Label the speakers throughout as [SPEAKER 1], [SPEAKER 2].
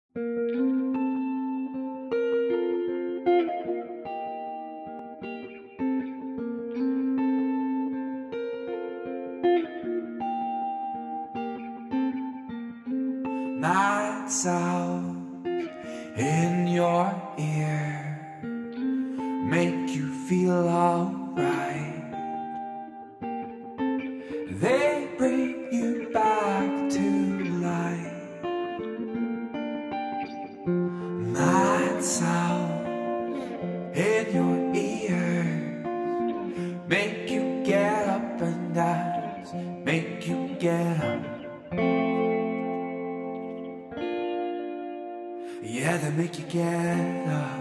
[SPEAKER 1] Night sound in your ear make you feel alright. They bring you back to life. Night sound in your ears make you get up and dance, make you get up. Yeah, they make you get up.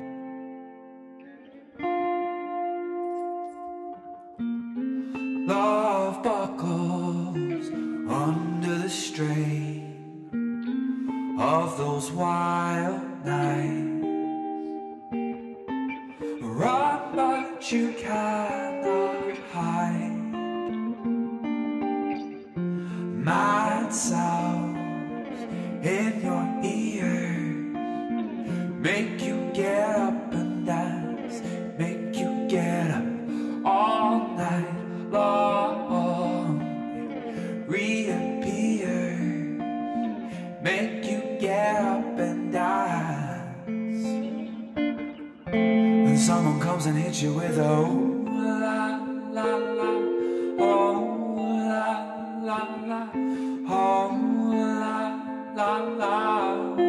[SPEAKER 1] Love buckles under the strain of those wild nights. Run, but you cannot hide. Mad sounds in your ears make you get up and dance, make you get up all night long. Reappear, make you get up and dance. Then someone comes and hits you with a oh la la la, oh la la la, oh la la la.